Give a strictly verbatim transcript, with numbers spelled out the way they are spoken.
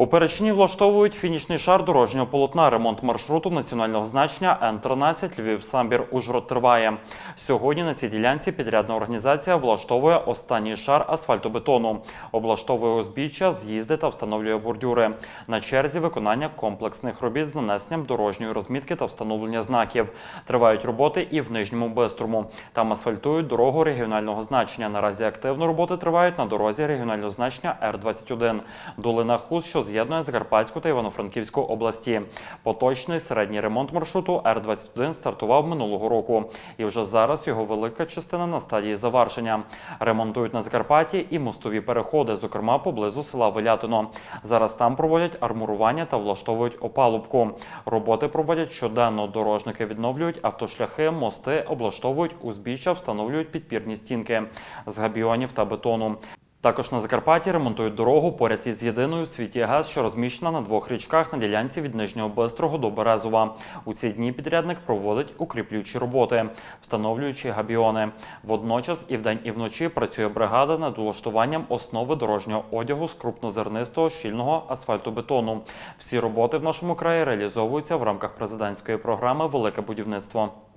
У Перечині влаштовують фінішний шар дорожнього полотна. Ремонт маршруту національного значення Н тринадцять Львів-Самбір-Ужгород триває. Сьогодні на цій ділянці підрядна організація влаштовує останній шар асфальтобетону. Облаштовує узбіччя, з'їзди та встановлює бордюри. На черзі виконання комплексних робіт з нанесенням дорожньої розмітки та встановлення знаків. Тривають роботи і в Нижньому Бистрому. Там асфальтують дорогу регіонального значення. Наразі активно роботи тривають на дорозі регіонального значення Р двадцять один. Долина Хуст, що з'єднує Закарпатську та Івано-Франківську області. Поточний середній ремонт маршруту Р двадцять один стартував минулого року. І вже зараз його велика частина на стадії завершення. Ремонтують на Закарпатті і мостові переходи, зокрема поблизу села Вилятино. Зараз там проводять армурування та влаштовують опалубку. Роботи проводять щоденно. Дорожники відновлюють автошляхи, мости, облаштовують узбіччя, встановлюють підпірні стінки з габіонів та бетону. Також на Закарпатті ремонтують дорогу поряд із єдиною в світі ГЕС, що розміщена на двох річках на ділянці від Нижнього Бистрого до Березова. У ці дні підрядник проводить укріплюючі роботи, встановлюючи габіони. Водночас і вдень, і вночі працює бригада над улаштуванням основи дорожнього одягу з крупнозернистого щільного асфальтобетону. Всі роботи в нашому краї реалізовуються в рамках президентської програми «Велике будівництво».